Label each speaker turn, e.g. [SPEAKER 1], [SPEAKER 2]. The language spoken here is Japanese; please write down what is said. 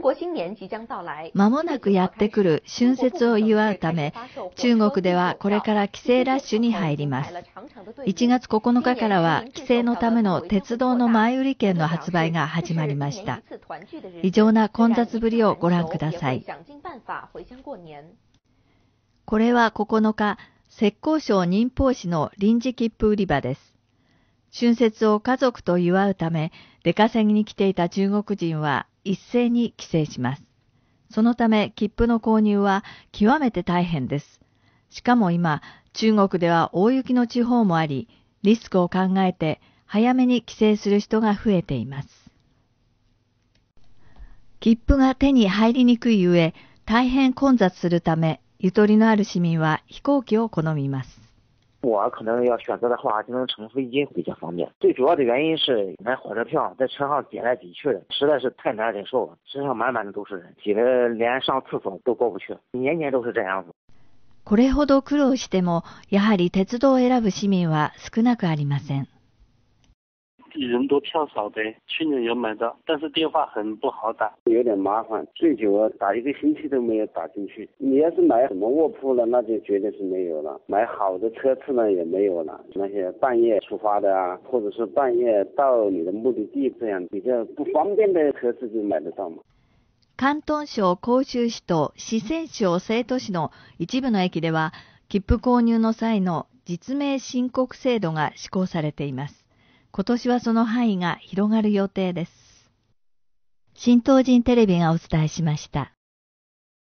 [SPEAKER 1] 間もなくやってくる春節を祝うため、中国ではこれから帰省ラッシュに入ります。1月9日からは帰省のための鉄道の前売り券の発売が始まりました。異常な混雑ぶりをご覧ください。これは9日、浙江省寧波市の臨時切符売り場です。春節を家族と祝うため、出稼ぎに来ていた中国人は一斉に帰省します。そのため切符の購入は極めて大変です。しかも今、中国では大雪の地方もあり、リスクを考えて早めに帰省する人が増えています。切符が手に入りにくいゆえ、大変混雑するため、ゆとりのある市民は飛行機を好みます。
[SPEAKER 2] 我可能要选择的话，就能乘飞机比较方便。最主要的原因是买火车票，在车上挤来挤去的，实在是太难忍受了。车上满满的都是人，挤得连上厕所都过不去，年年都是这样子。
[SPEAKER 1] これほど苦労しても、やはり鉄道を選ぶ市民は少なくありません。
[SPEAKER 3] 人多票少呗，去年有买到，但是电话很不好打，
[SPEAKER 4] 有点麻烦，最久打1个星期都没有打进去。你要是买什么卧铺了，那就绝对是没有了。买好的车次呢也没有了，那些半夜出发的啊，或者是半夜到你的目的地这样比较不方便的车次就买得到嘛。
[SPEAKER 1] 広東省広州市と四川省成都市の一部の駅では、切符購入の際の実名申告制度が施行されています。今年はその範囲が広がる予定です。新東人テレビがお伝えしました。